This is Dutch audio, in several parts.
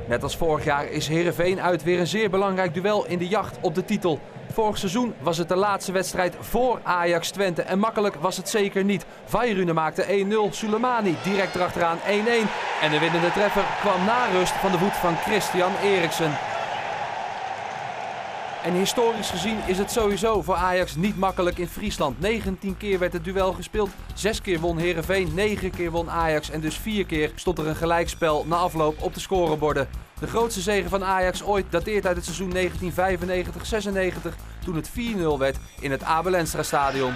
Net als vorig jaar is Heerenveen uit weer een zeer belangrijk duel in de jacht op de titel. Vorig seizoen was het de laatste wedstrijd voor Ajax Twente en makkelijk was het zeker niet. Vairunen maakte 1-0, Soleimani direct erachteraan 1-1 en de winnende treffer kwam na rust van de voet van Christian Eriksen. En historisch gezien is het sowieso voor Ajax niet makkelijk in Friesland. 19 keer werd het duel gespeeld, 6 keer won Heerenveen, 9 keer won Ajax en dus 4 keer stond er een gelijkspel na afloop op de scoreborden. De grootste zege van Ajax ooit dateert uit het seizoen 1995-96 toen het 4-0 werd in het Abel Enstra stadion.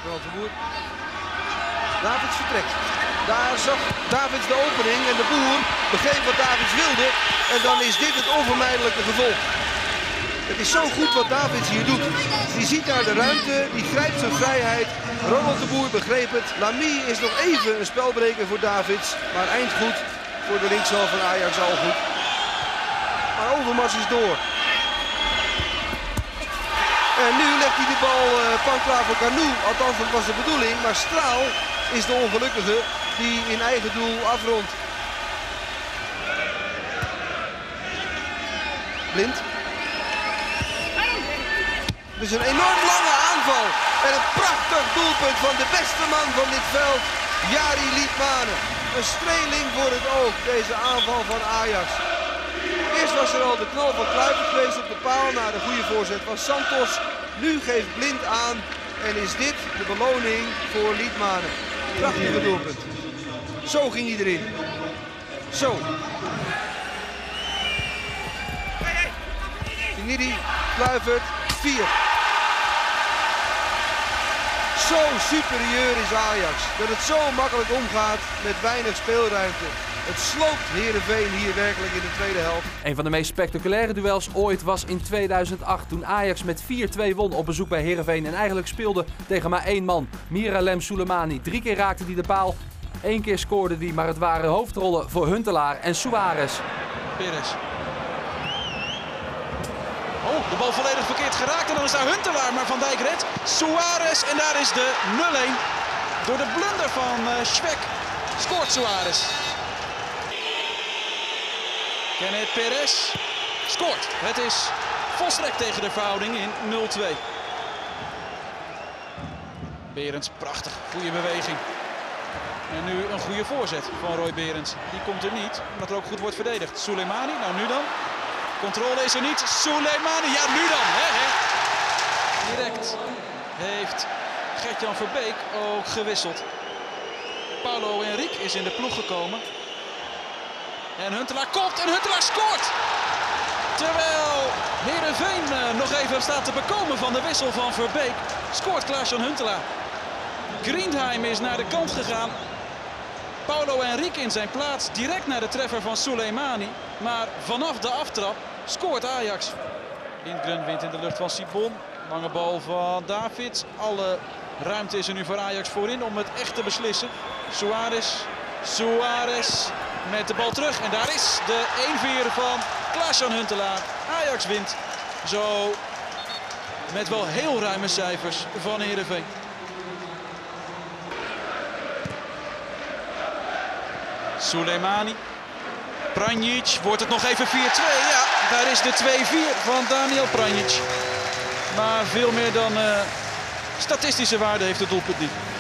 Davids vertrekt. Daar zag Davids de opening en de Boer begreep wat Davids wilde en dan is dit het onvermijdelijke gevolg. Het is zo goed wat Davids hier doet. Die ziet daar de ruimte, die grijpt zijn vrijheid. Ronald de Boer begreep het. Lamy is nog even een spelbreker voor Davids. Maar eindgoed voor de linkshalf van Ajax al goed. Maar Overmars is door. En nu legt hij de bal panklaar voor Canu. Althans, dat was de bedoeling. Maar Straal is de ongelukkige die in eigen doel afrondt. Blind. Dus een enorm lange aanval en een prachtig doelpunt van de beste man van dit veld, Jari Liedmanen. Een streling voor het oog, deze aanval van Ajax. Eerst was er al de knal van Kluivert geweest op de paal na de goede voorzet van Santos. Nu geeft Blind aan en is dit de beloning voor Liedmanen. Prachtige doelpunt. Zo ging hij erin. Zo. Finidi, Kluivert, 4. Zo superieur is Ajax, dat het zo makkelijk omgaat met weinig speelruimte. Het sloopt Heerenveen hier werkelijk in de tweede helft. Een van de meest spectaculaire duels ooit was in 2008 toen Ajax met 4-2 won op bezoek bij Heerenveen en eigenlijk speelde tegen maar één man, Miralem Soleimani. 3 keer raakte hij de paal, 1 keer scoorde hij, maar het waren hoofdrollen voor Huntelaar en Suarez. Perez. Oh, de bal volledig verkeerd geraakt en dan is daar Huntelaar, maar Van Dijk redt. Suarez en daar is de 0-1. Door de blunder van Schweck scoort Suarez. Kenneth Perez scoort. Het is volstrekt tegen de verhouding in 0-2. Berends, prachtig, goede beweging. En nu een goede voorzet van Roy Berends. Die komt er niet, omdat er ook goed wordt verdedigd. Soleimani, nou nu dan. Controle is er niet. Soleimani, ja nu dan. Hè? Direct heeft Gert-Jan Verbeek ook gewisseld. Paulo Henrique is in de ploeg gekomen. En Huntelaar komt en Huntelaar scoort. Terwijl Heerenveen nog even staat te bekomen van de wissel van Verbeek, scoort Klaas-Jan Huntelaar. Griendheim is naar de kant gegaan. Paulo Henrique in zijn plaats, direct naar de treffer van Soleimani. Maar vanaf de aftrap scoort Ajax. Lindgren wint in de lucht van Sibon. Lange bal van Davids. Alle ruimte is er nu voor Ajax voorin om het echt te beslissen. Suarez met de bal terug. En daar is de 1-4 van Klaas-Jan Huntelaar. Ajax wint zo met wel heel ruime cijfers van Heerenveen. Soleimani. Pranjic, wordt het nog even 4-2? Ja, daar is de 2-4 van Daniel Pranjic. Maar veel meer dan statistische waarde heeft het doelpunt niet.